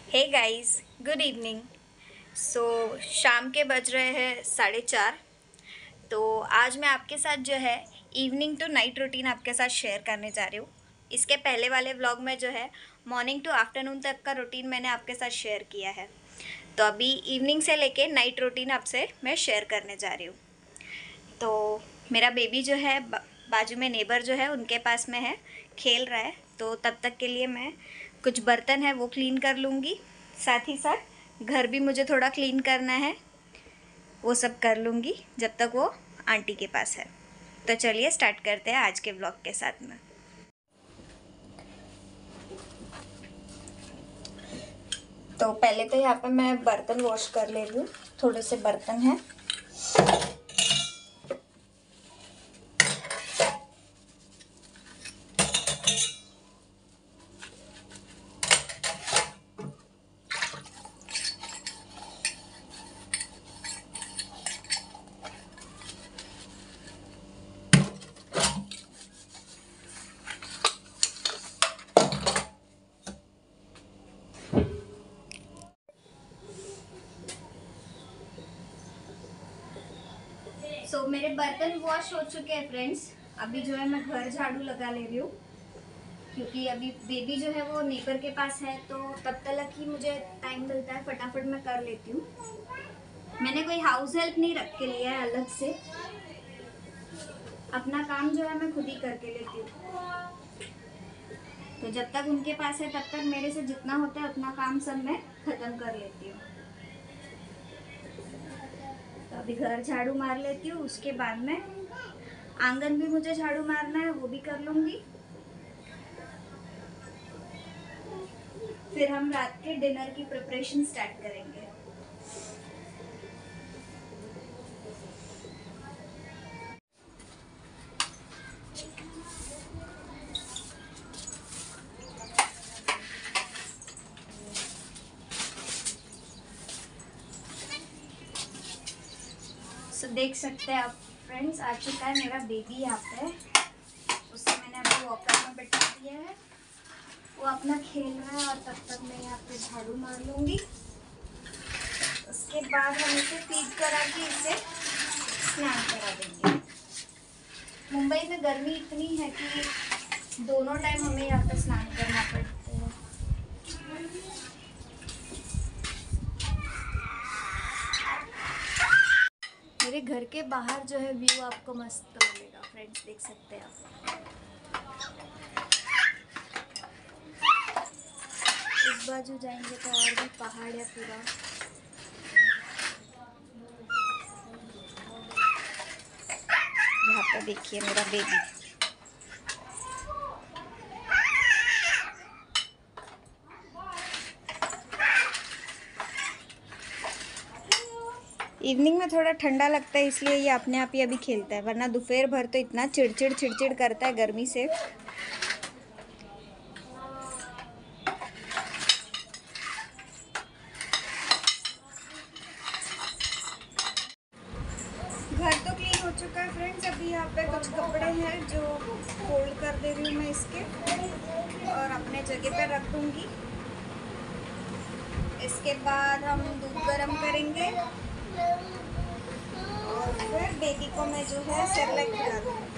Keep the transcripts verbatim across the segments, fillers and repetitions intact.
हे guys, good evening. So शाम के बज रहे हैं साढ़े चार। तो आज मैं आपके साथ जो है इवनिंग टू नाइट रूटीन आपके साथ शेयर करने जा रही हूँ। इसके पहले वाले व्लॉग में जो है मॉर्निंग टू आफ्टरनून तक का रूटीन मैंने आपके साथ शेयर किया है। तो अभी इवनिंग से लेके नाइट रूटीन आपसे मैं शेयर करने जा रही हूँ। तो मेरा बेबी जो है बाजू में नेबर जो है उनके पास में है, खेल रहा है। तो तब तक के लिए मैं कुछ बर्तन है वो क्लीन कर लूँगी, साथ ही साथ घर भी मुझे थोड़ा क्लीन करना है, वो सब कर लूँगी जब तक वो आंटी के पास है। तो चलिए स्टार्ट करते हैं आज के व्लॉग के साथ में। तो पहले तो यहाँ पे मैं बर्तन वॉश कर ले रही हूँ। थोड़े से बर्तन हैं। सो so, मेरे बर्तन वॉश हो चुके हैं फ्रेंड्स। अभी जो है मैं घर झाड़ू लगा ले रही हूँ, क्योंकि अभी बेबी जो है वो नेबर के पास है। तो तब तक ही मुझे टाइम मिलता है, फटाफट मैं कर लेती हूँ। मैंने कोई हाउस हेल्प नहीं रख के लिया है अलग से, अपना काम जो है मैं खुद ही करके लेती हूँ। तो जब तक उनके पास है तब तक मेरे से जितना होता है उतना काम सब मैं ख़त्म कर लेती हूँ। तो अभी घर झाड़ू मार लेती हूँ, उसके बाद में आंगन भी मुझे झाड़ू मारना है, वो भी कर लूँगी। फिर हम रात के डिनर की प्रिपरेशन स्टार्ट करेंगे। सो so, देख सकते हैं आप फ्रेंड्स, आ चुका है मेरा बेबी यहाँ पे। उसे मैंने अभी वॉकर में बैठा दिया है, वो अपना खेल रहा है और तब तक मैं यहाँ पे झाड़ू मार लूँगी। उसके बाद हम इसे फीड करा के इसे स्नान करा देंगे। मुंबई में गर्मी इतनी है कि दोनों टाइम हमें यहाँ पे स्नान करना पड़ता है। मेरे घर के बाहर जो है व्यू आपको मस्त मिलेगा फ्रेंड्स, देख सकते हैं आप। इस बाजू जाएंगे तो और भी पहाड़ है पूरा। यहाँ पे देखिए मेरा बेबी। इवनिंग में थोड़ा ठंडा लगता है इसलिए ये अपने आप ही अभी खेलता है, वरना दोपहर भर तो इतना चिड़चिड़ चिड़चिड़ करता है गर्मी से। घर तो क्लीन हो चुका है फ्रेंड्स। अभी यहाँ पे कुछ कपड़े हैं जो फोल्ड कर दे रही हूँ मैं इसके, और अपने जगह पे रख दूँगी। इसके बाद हम दूध गर्म करेंगे और फिर बेबी को मैं जो है सेरेलैक खिला दूँगी।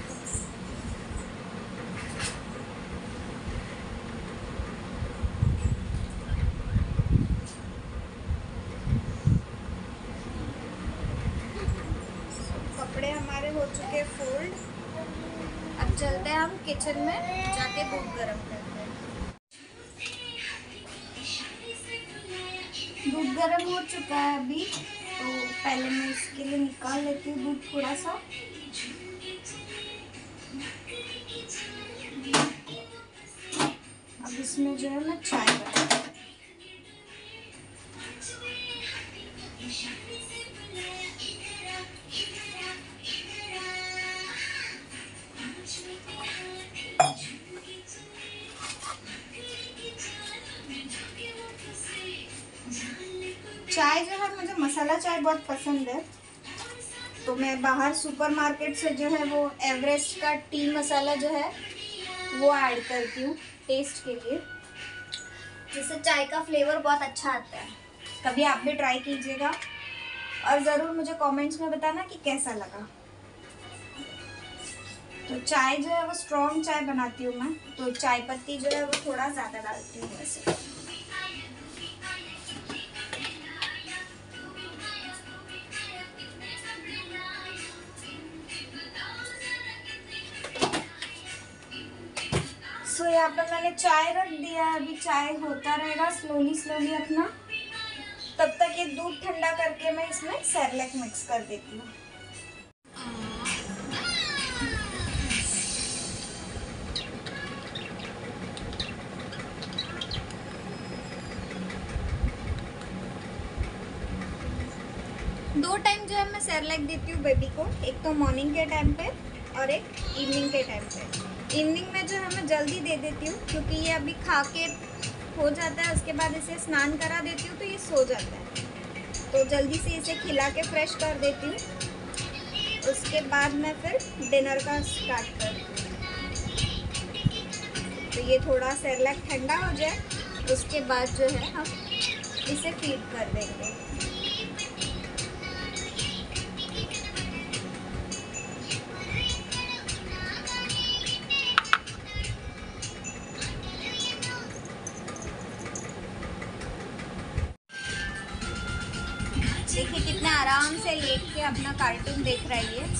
कपड़े हमारे हो चुके फोल्ड। अब चलते हैं हम किचन में, जाके दूध गर्म करते हैं। दूध गर्म हो चुका है अभी, तो पहले मैं इसके लिए निकाल लेती हूँ दूध थोड़ा सा। अब इसमें जो है मैं चाय बनाऊंगी। चाय जो है मुझे मसाला चाय बहुत पसंद है, तो मैं बाहर सुपरमार्केट से जो है वो एवरेस्ट का टी मसाला जो है वो ऐड करती हूँ टेस्ट के लिए। जिससे चाय का फ्लेवर बहुत अच्छा आता है। कभी आप भी ट्राई कीजिएगा और ज़रूर मुझे कमेंट्स में बताना कि कैसा लगा। तो चाय जो है वो स्ट्रॉन्ग चाय बनाती हूँ मैं, तो चाय पत्ती जो है वो थोड़ा ज़्यादा डालती हूँ वैसे। सो so, यहाँ पर मैंने चाय रख दिया है। अभी चाय होता रहेगा स्लोली स्लोली अपना। तब तक ये दूध ठंडा करके मैं इसमें सेरेलैक मिक्स कर देती हूँ। दो टाइम जो है मैं सेरेलैक देती हूँ बेबी को, एक तो मॉर्निंग के टाइम पे और एक इवनिंग के टाइम पे। इवनिंग में जो है मैं जल्दी दे देती हूँ क्योंकि ये अभी खा के हो जाता है, उसके बाद इसे स्नान करा देती हूँ तो ये सो जाता है, तो जल्दी से इसे खिला के फ्रेश कर देती हूँ। उसके बाद मैं फिर डिनर का स्टार्ट करती हूँ। तो ये थोड़ा सेरेलैक ठंडा हो जाए, उसके बाद जो है हम इसे फीड कर देंगे। देखिए कितने आराम से लेट के अपना कार्टून देख रही है।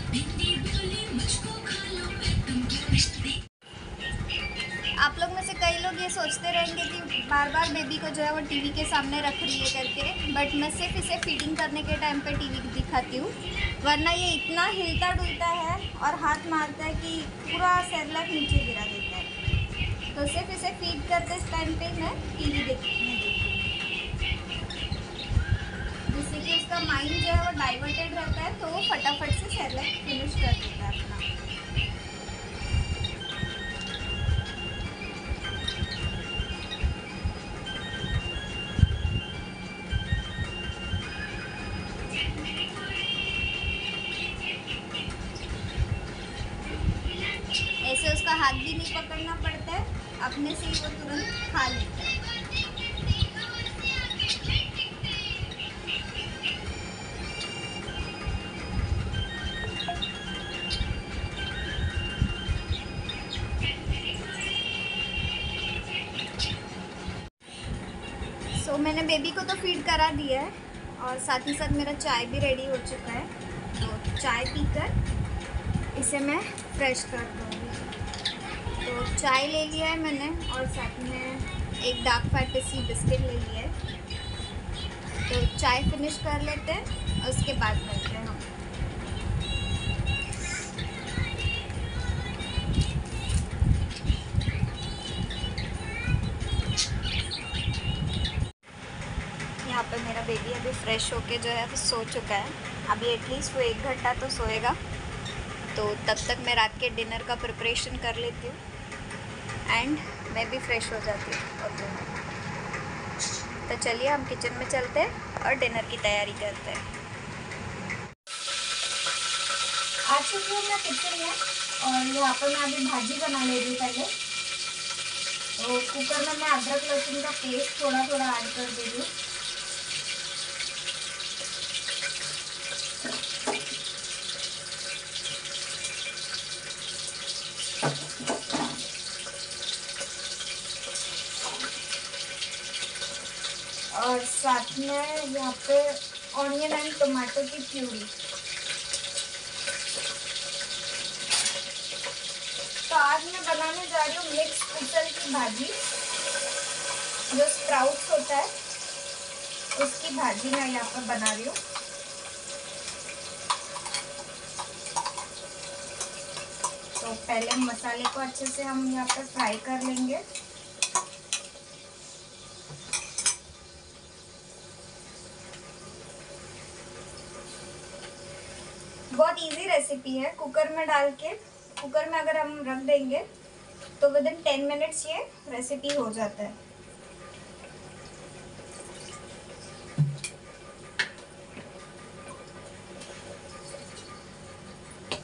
आप लोग में से कई लोग ये सोचते रहेंगे कि बार बार बेबी को जो है वो टीवी के सामने रख रही है करके, बट मैं सिर्फ इसे फीडिंग करने के टाइम पे टीवी दिखाती हूँ, वरना ये इतना हिलता डुलता है और हाथ मारता है कि पूरा सेरेलैक नीचे गिरा देता है। तो सिर्फ इसे फीड करते टाइम पे मैं टीवी देखने देती हूँ, जिससे कि उसका माइंड जो है वो डाइवर्टेड रहता है, तो वो फटाफट से सेरेलैक फिनिश कर देता है अपना। ऐसे उसका हाथ भी नहीं पकड़ना पड़ता है, अपने से ही वो तुरंत खा लेता है। तो so, मैंने बेबी को तो फीड करा दिया है और साथ ही साथ मेरा चाय भी रेडी हो चुका है। तो चाय पीकर इसे मैं फ्रेश कर दूँगी। तो चाय ले लिया है मैंने और साथ में एक डार्क फैंटेसी बिस्किट ले लिया है। तो चाय फिनिश कर लेते हैं और उसके बाद मिलते हैं हम। यहाँ पे मेरा बेबी अभी फ्रेश होके जो है वो सो चुका है। अभी एटलीस्ट वो एक घंटा तो सोएगा, तो तब तक मैं रात के डिनर का प्रिपरेशन कर लेती हूँ एंड मैं भी फ्रेश हो जाती हूँ। ओके, तो चलिए हम किचन में चलते हैं और डिनर की तैयारी करते हैं। आ चुकी हूँ मैं किचन में और यहाँ पर मैं अभी भाजी बना ले रही हूँ। पहले तो कुकर में मैं अदरक लहसुन का पेस्ट थोड़ा थोड़ा ऐड कर दे रही हूँ। और साथ में यहाँ पे ऑनियन एंड टमाटो की प्यूरी। तो आज मैं बनाने जा रही हूँ मिक्स उसल की भाजी, जो स्प्राउट्स होता है उसकी भाजी मैं यहाँ पर बना रही हूँ। तो पहले मसाले को अच्छे से हम यहाँ पर फ्राई कर लेंगे। बहुत इजी रेसिपी है। कुकर में डाल के, कुकर में अगर हम रख देंगे तो विद इन टेन मिनट्स ये रेसिपी हो जाता है।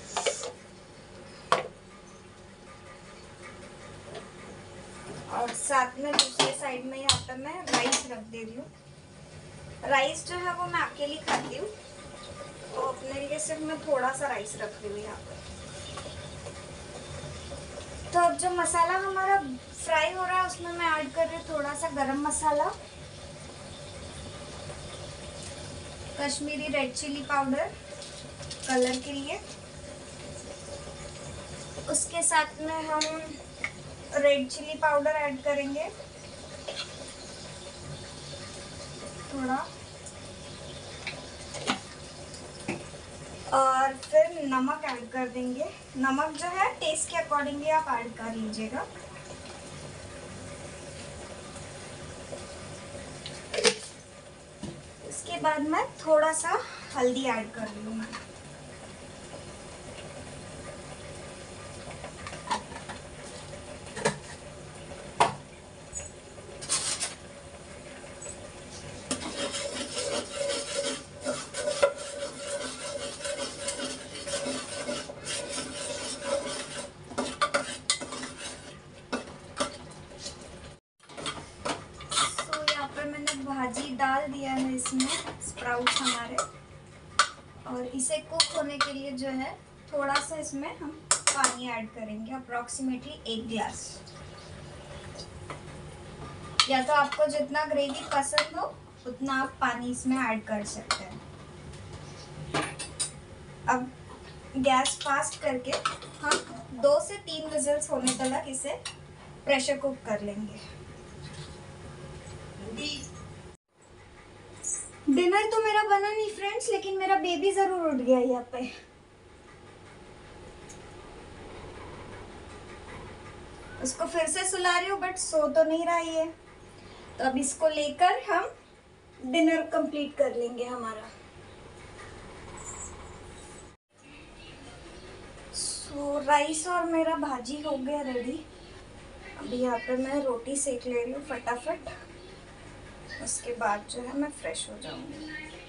और साथ में दूसरे साइड में यहाँ पे मैं राइस रख दे रही हूँ। राइस जो है वो मैं अकेली खाती हूँ, तो अपने लिए सिर्फ मैं थोड़ा सा राइस रख रही हूँ यहाँ पर। तो अब जो मसाला हमारा फ्राई हो रहा है उसमें मैं ऐड कर रही हूँ थोड़ा सा garam masala, Kashmiri red chilli powder colour के लिए। उसके साथ में हम रेड चिली पाउडर ऐड करेंगे थोड़ा, और फिर नमक ऐड कर देंगे। नमक जो है टेस्ट के अकॉर्डिंगली आप ऐड कर लीजिएगा। इसके बाद मैं थोड़ा सा हल्दी ऐड कर रही हूँ मैं। भाजी डाल दिया है इसमें, स्प्राउट्स हमारे, और इसे कुक होने के लिए जो है थोड़ा सा इसमें हम पानी ऐड करेंगे, अप्रॉक्सीमेटली एक गिलास। या तो आपको जितना ग्रेवी पसंद हो उतना आप पानी इसमें ऐड कर सकते हैं। अब गैस फास्ट करके हम दो से तीन विजिल्स होने तक इसे प्रेशर कुक कर लेंगे। डिनर तो मेरा बना नहीं फ्रेंड्स, लेकिन मेरा बेबी जरूर उठ गया यहाँ पे। उसको फिर से सुला रही हूँ बट सो तो नहीं रहा है, तो अब इसको लेकर हम डिनर कंप्लीट कर लेंगे हमारा। सो राइस और मेरा भाजी हो गया रेडी। अभी यहाँ पे मैं रोटी सेक ले रही हूँ फटाफट, उसके बाद जो है मैं फ्रेश हो जाऊंगी।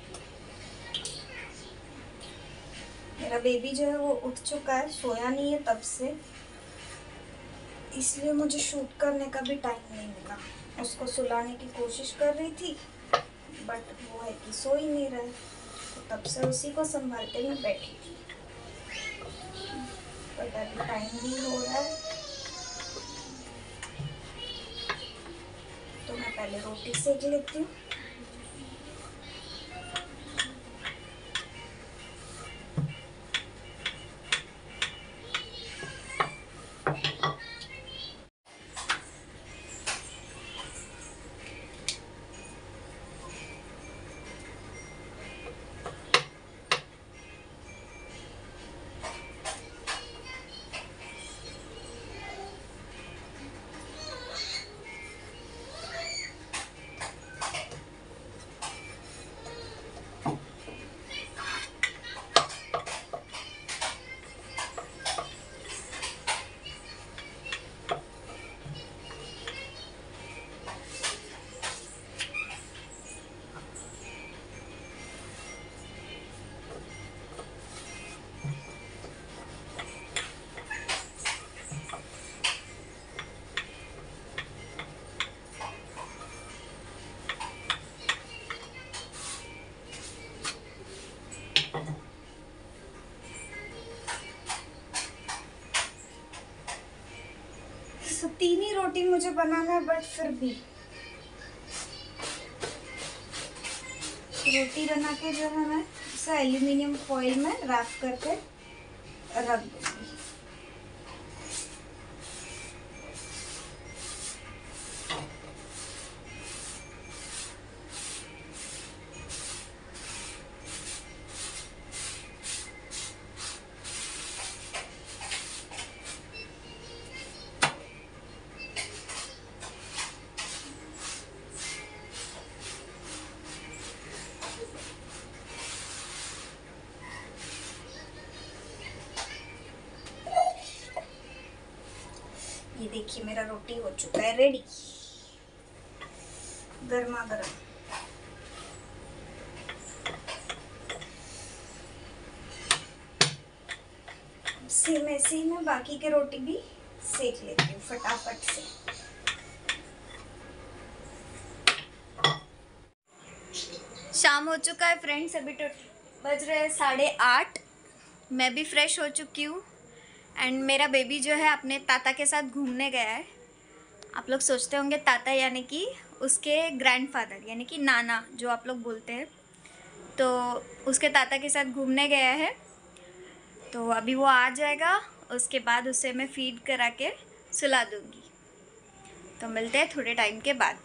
मेरा बेबी जो है वो उठ चुका है, सोया नहीं है तब से, इसलिए मुझे शूट करने का भी टाइम नहीं मिला। उसको सुलाने की कोशिश कर रही थी बट वो है कि सो ही नहीं रहा, तो तब से उसी को संभालते मैं बैठी थी। बट अभी टाइम भी हो रहा है, तो मैं पहले रोटी सेक लेती हूँ। तो तीन ही रोटी मुझे बनाना है, बट फिर भी रोटी बना के जो है मैं इसे एल्यूमिनियम फॉइल में रैप करके रख दूँगी। ये देखिए मेरा रोटी हो चुका है रेडी, गर्मा गर्म। सेम ऐसे ही मैं बाकी के रोटी भी सेक लेती हूँ फटाफट से। शाम हो चुका है फ्रेंड्स, अभी तो बज रहे हैं साढ़े आठ। मैं भी फ्रेश हो चुकी हूँ एंड मेरा बेबी जो है अपने ताता के साथ घूमने गया है। आप लोग सोचते होंगे ताता यानी कि उसके ग्रैंडफादर यानी कि नाना जो आप लोग बोलते हैं, तो उसके ताता के साथ घूमने गया है। तो अभी वो आ जाएगा, उसके बाद उसे मैं फीड करा के सुला दूँगी। तो मिलते हैं थोड़े टाइम के बाद।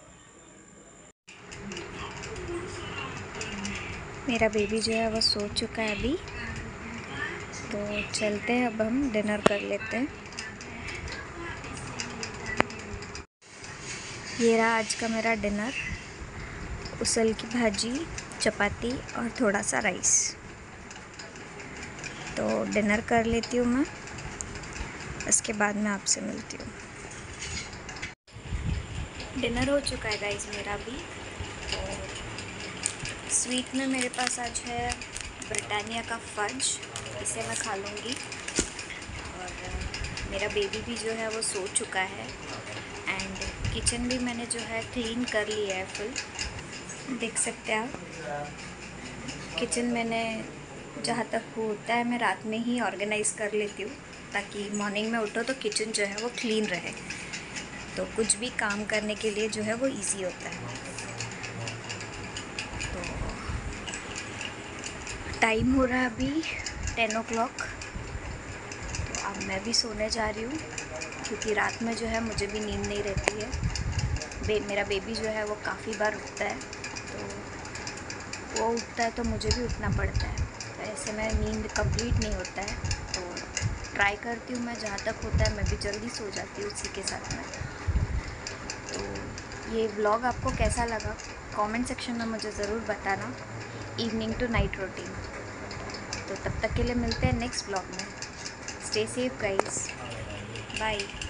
मेरा बेबी जो है वो सो चुका है अभी, तो चलते हैं अब हम डिनर कर लेते हैं। ये रहा आज का मेरा डिनर, उसल की भाजी, चपाती और थोड़ा सा राइस। तो डिनर कर लेती हूँ मैं, उसके बाद मैं आपसे मिलती हूँ। डिनर हो चुका है गाइस मेरा भी। तो स्वीट में मेरे पास आज है ब्रिटानिया का फज, इसे मैं खा लूँगी। और मेरा बेबी भी जो है वो सो चुका है एंड किचन भी मैंने जो है क्लीन कर लिया है फुल। देख सकते हैं आप, किचन मैंने जहाँ तक होता है मैं रात में ही ऑर्गेनाइज़ कर लेती हूँ, ताकि मॉर्निंग में उठो तो किचन जो है वो क्लीन रहे, तो कुछ भी काम करने के लिए जो है वो इजी होता है। तो टाइम हो रहा है अभी टेन ओ क्लॉक। तो अब मैं भी सोने जा रही हूँ, क्योंकि रात में जो है मुझे भी नींद नहीं रहती है। बे मेरा बेबी जो है वो काफ़ी बार उठता है, तो वो उठता है तो मुझे भी उठना पड़ता है, तो ऐसे में नींद कंप्लीट नहीं होता है। तो ट्राई करती हूँ मैं, जहाँ तक होता है मैं भी जल्दी सो जाती हूँ उसी के साथ में। तो ये व्लॉग आपको कैसा लगा कमेंट सेक्शन में मुझे ज़रूर बताना, इवनिंग टू नाइट रूटीन। तो तब तक के लिए मिलते हैं नेक्स्ट व्लॉग में। Stay safe guys, bye.